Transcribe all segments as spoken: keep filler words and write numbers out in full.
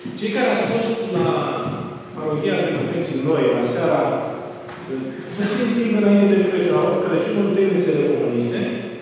Cei care ați fost la parohia Trinitetului Noi, la seara, puțin timp înainte de Crăciun, au Crăciun în temnițele comuniste,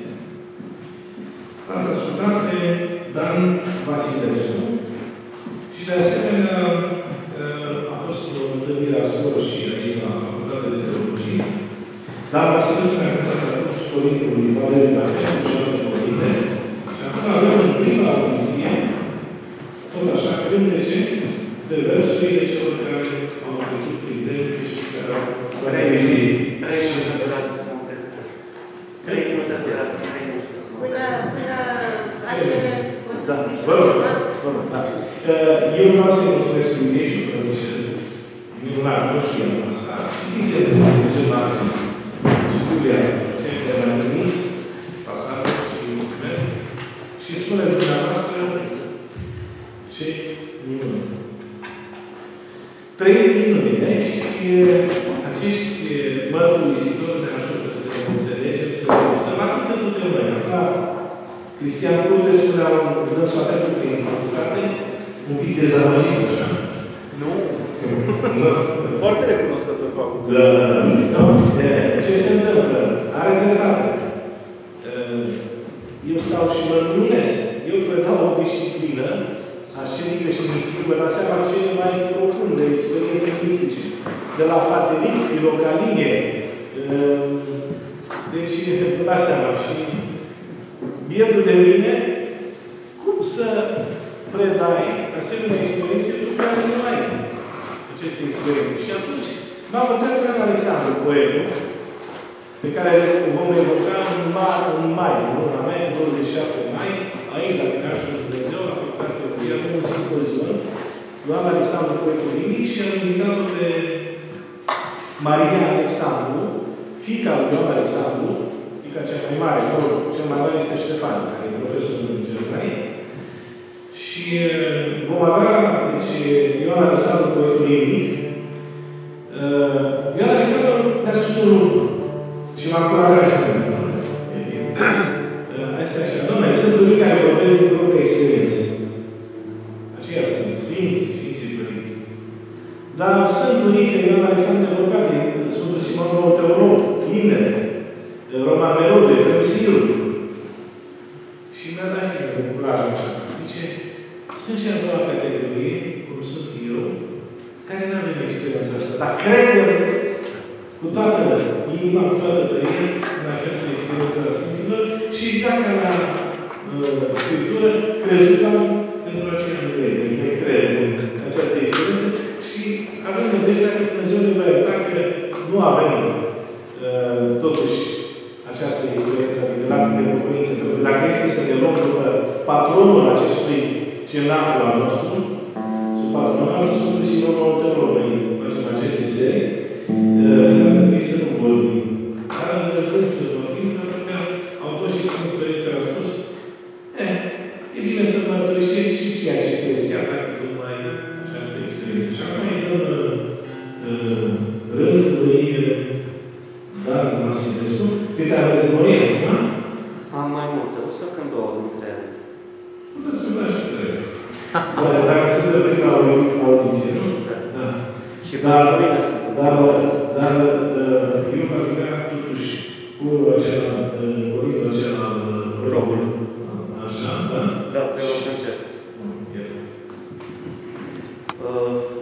ați ascultat pe Dan Vasilescu. Și de asemenea, a fost o întâlnire a scorului aici la Facultatea de Teologie. Dan Vasilescu ne-a cântat atunci Părintului Valeriu Bafeanu și alte părinte. Și acum avem în prima audiție, tot așa, cântece de versurile celor care au trecut prin temnițe și care au revisit. Trei minute de rază să mă pregătesc. Trei minute de rază, trei minute să mă pregătesc. Până facere, o să spui și ceva? Vă rog, da. Eu vreau să-i mulțumesc lui ei și vreau să zicesc minunat, nu știu asta. Citise de ceva și Biblia asta, ceea ce mi-a trimis pasajul și îi mulțumesc. Și spuneți dumneavoastră ce minune. Trei minune. Deci, acești mărturisitori ne ajută să înțelegem, să demonstrăm atât de multe noi. Acum, Cristian Curte spunea un dânsul atent prin facultate, un pic dezamăgit, așa. Nu. Sunt foarte recunoscător facultate. Da, da, da. Ce se întâmplă? Are dreptate. Eu stau și mă luminesc. Eu predau o disciplină ascetică și mistică la seama cele mai profunde experiențe mistice. De la Pateric, Filocalie. Deci, la seama. Și bietul de mine, cum să predai asemenea experiențe pentru care nu ai aceste experiențe. Și atunci, m-a învățat pe Alexandru, poetul, pe care vom evoca în mai, în mai, în luna mai, în douăzeci și șapte mai, aici, la Pinașul lui Dumnezeu, la Facultatea de Teologie, avem un simpozion, Ioan Alexandru, poetul limbic, și am invitat-o pe Maria Alexandru, fiica lui Ioan Alexandru, fiica cea mai mare, cel mai mare este Ștefan, care e profesor în Germania. Și vom avea, deci, Ioan Alexandru, poetul limbic. Ioan Alexandru ne-a spus un lucru. Și m-a încurajat și pe asta așa. Dom'le, sunt unii care vorbesc din propria experiență. Aceia sunt Sfinții, Sfinții Părinți. Dar sunt unii care Ioan Alexandru ne vorbea din Sfântul Simon Nou Teolog, imnele, Roman Merode, Efrem Silu. Și mi-a dat și de încurajare aceasta. Zice, sunt și a doua categorie, cum sunt eu, care nu avem experiența asta. Dar credem cu toată inima, cu toată tărie, în această experiență a Sfinților și exact ca la uh, Scriptură, crezutăm pentru aceea nevoie. Deci noi credem în această experiență și avem nădejdea că Dumnezeu ne va ierta că nu avem uh, totuși această experiență, adică lacrime de pocăință. Pentru că dacă este să ne luăm după patronul acestui cenacul al nostru, sub patronul Sfântului Simon Nou Teolog, noi facem aceste serii, ar trebui să nu vorbim. Dar îndrăznim să vorbim, pentru că au fost și Sfinți Părinți care au spus eh, e bine să mărturisești și ceea ce crezi, chiar dacă tu nu ai această experiență. Și acum îi dăm uh, rândul lui Dan Vasilescu, câte aveți voi, nu? Am mai multe. O să cânt două dintre ele. Puteți să vă și trei. Dacă se dă prima audiție, nu? Da. Și pentru mine sunt. Dar, dar eu aș vrea totuși cu acela, vorbim acela robul. Așa, da? Da, eu o să încep. Uh,